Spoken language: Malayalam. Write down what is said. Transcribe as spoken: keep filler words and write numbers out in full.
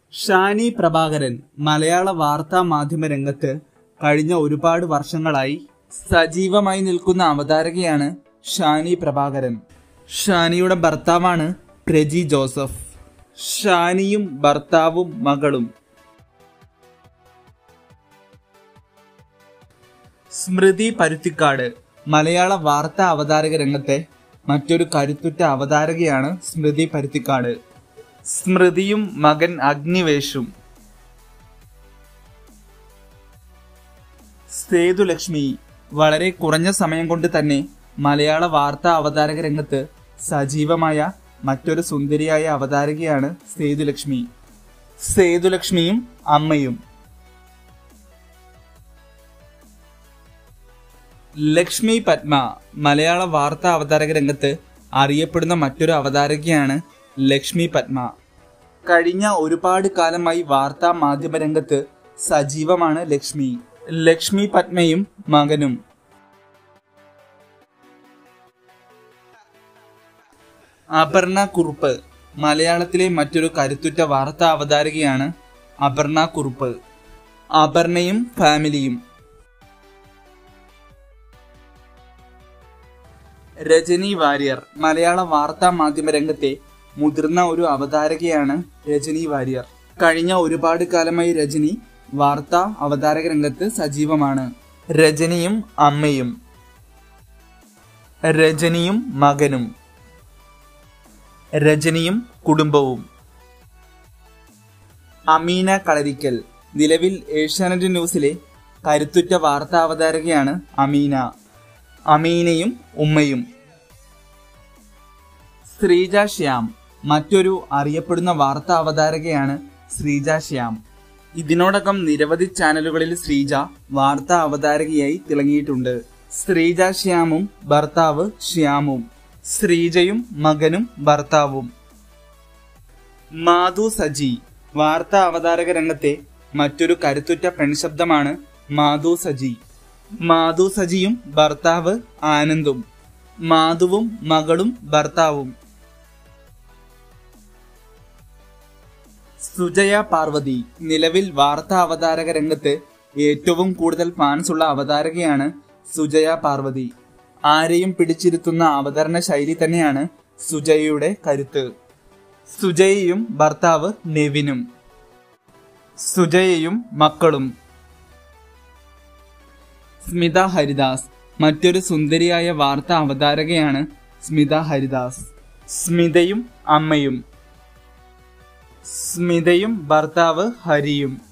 ഷാനി പ്രഭാകരൻ മലയാള വാർത്താ മാധ്യമ രംഗത്ത് കഴിഞ്ഞ ഒരുപാട് വർഷങ്ങളായി സജീവമായി നിൽക്കുന്ന അവതാരകയാണ് ഷാനി പ്രഭാകരൻ. ഷാനിയുടെ ഭർത്താവാണ് പ്രജി ജോസഫ്. ഷാനിയും ഭർത്താവും മകളും. സ്മൃതി പരുത്തിക്കാട് മലയാള വാർത്താ അവതാരക രംഗത്തെ മറ്റൊരു കരുത്തുറ്റ അവതാരകയാണ് സ്മൃതി പരുത്തിക്കാട്. സ്മൃതിയും മകൻ അഗ്നിവേഷും. സേതുലക്ഷ്മി വളരെ കുറഞ്ഞ സമയം കൊണ്ട് തന്നെ മലയാള വാർത്താ അവതാരക രംഗത്ത് സജീവമായ മറ്റൊരു സുന്ദരിയായ അവതാരകയാണ് സേതുലക്ഷ്മി. സേതുലക്ഷ്മിയും അമ്മയും. ലക്ഷ്മി പത്മ മലയാള വാർത്താ അവതാരക രംഗത്ത് അറിയപ്പെടുന്ന മറ്റൊരു അവതാരകയാണ് ലക്ഷ്മി പത്മ. കഴിഞ്ഞ ഒരുപാട് കാലമായി വാർത്താ മാധ്യമ രംഗത്ത് സജീവമാണ് ലക്ഷ്മി. ലക്ഷ്മി പത്മയും മകനും. അപർണ കുറുപ്പ് മലയാളത്തിലെ മറ്റൊരു കരുത്തുറ്റ വാർത്താ അവതാരകയാണ് അപർണ കുറുപ്പ്. അപർണയും ഫാമിലിയും. രജനി വാര്യർ മലയാള വാർത്താ മാധ്യമ രംഗത്തെ മുതിർന്ന ഒരു അവതാരകയാണ് രജനി വാര്യർ. കഴിഞ്ഞ ഒരുപാട് കാലമായി രജനി വാർത്താ അവതാരക രംഗത്ത് സജീവമാണ്. രജനിയും അമ്മയും. രജനിയും മകനും. രജനിയും കുടുംബവും. അമീന കളരിക്കൽ നിലവിൽ ഏഷ്യാനെറ്റ് ന്യൂസിലെ കരുത്തുറ്റ വാർത്താ അവതാരകയാണ് അമീന. അമീനയും ഉമ്മയും. ശ്രീജ ശ്യാം മറ്റൊരു അറിയപ്പെടുന്ന വാർത്താ അവതാരകയാണ് ശ്രീജ ശ്യാം. ഇതിനോടകം നിരവധി ചാനലുകളിൽ ശ്രീജ വാർത്താ അവതാരകയായി തിളങ്ങിയിട്ടുണ്ട്. ശ്രീജ ശ്യാമും ഭർത്താവ് ശ്യാമും. ശ്രീജയും മകനും ഭർത്താവും. മാധു സജി വാർത്താ അവതാരക രംഗത്തെ മറ്റൊരു കരുത്തുറ്റ പെൺശബ്ദമാണ് മാധു സജി. മാധു സജിയും ഭർത്താവ് ആനന്ദും. മാധുവും മകളും ഭർത്താവും. സുജയ പാർവതി നിലവിൽ വാർത്താ അവതാരക രംഗത്ത് ഏറ്റവും കൂടുതൽ ഫാൻസ് ഉള്ള അവതാരകയാണ് സുജയ പാർവതി. ആരെയും പിടിച്ചിരുത്തുന്ന അവതരണ ശൈലി തന്നെയാണ് സുജയയുടെ കരുത്ത്. സുജയയും ഭർത്താവ് നെവിനും. സുജയയും മക്കളും. സ്മിത ഹരിദാസ് മറ്റൊരു സുന്ദരിയായ വാർത്താ അവതാരകയാണ് സ്മിത ഹരിദാസ്. സ്മിതയും അമ്മയും. സ്മിതയും ഭർത്താവ് ഹരിയും.